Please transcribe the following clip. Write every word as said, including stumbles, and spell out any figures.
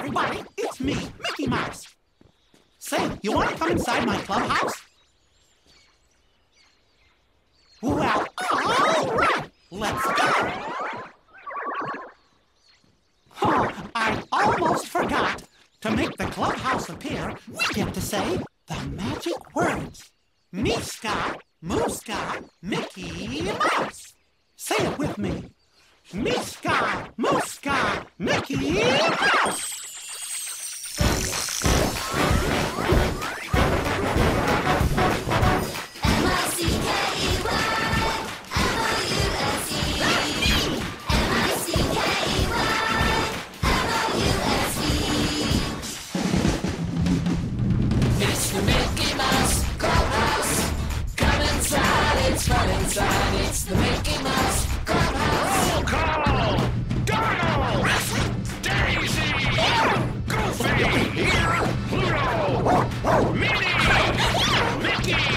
everybody. It's me, Mickey Mouse. Say, you want to come inside my clubhouse? Well, all right. Let's go. Oh, I almost forgot. To make the clubhouse appear, we get to say the magic words. Meeska, Mooska, Mickey Mouse. Say it with me. Meeska, Mooska, Mickey Mouse. M I C K E Y M O U S E. M I C K E Y M O U S E. It's the Mickey Mouse Clubhouse. Come inside, it's fun inside. It's the Mickey Mouse Clubhouse. Roll call! Donald! Daisy! Goofy! Pluto! Minnie! Mickey!